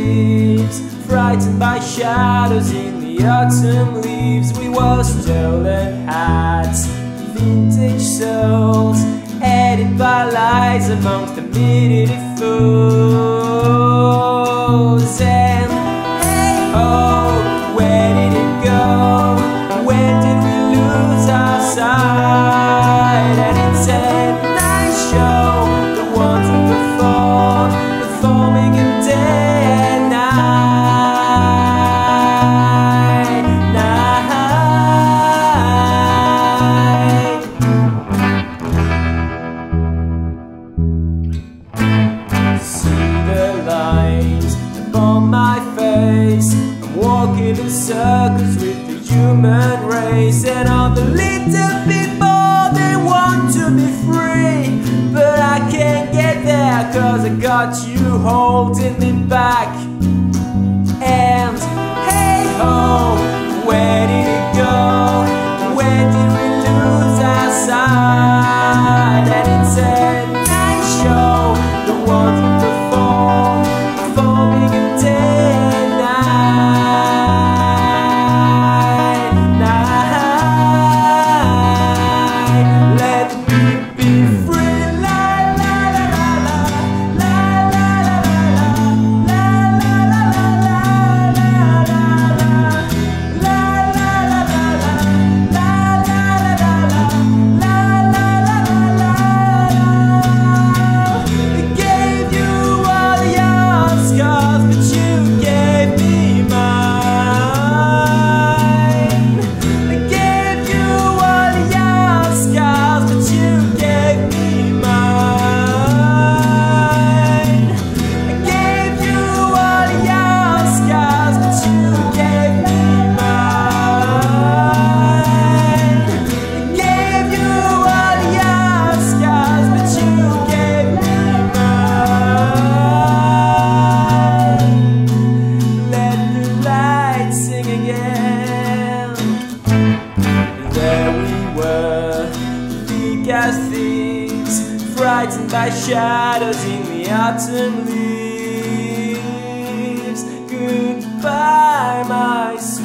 thieves, frightened by shadows in the autumn leaves. We wore stolen hats, vintage souls, headed by lies amongst the midday fools. And hey ho, where did it go? When did we lose our sight? And it's a nice show, the ones who perform, performing in day and night, night. See the lines upon my face. I'm walking in circles with the human race, and all the little people, they want to be free, but I can't get there 'cause I got you holding me back. And hey ho, where did it go? Where did we lose our sight? And it's a nice show, the ones who perform, performing in day and night, night. Let me be free, la la la la la, la la la la la, la la la la la la, la la la la la, la la la la la la. I gave you all your scars, but you gave me mine. I gave you all your scars, but you gave me mine. I gave you all your scars, but you gave me mine. I gave you all your scars, but you gave me mine. Let the light sing again. There we were, weak as thieves, frightened by shadows in the autumn leaves. Goodbye, my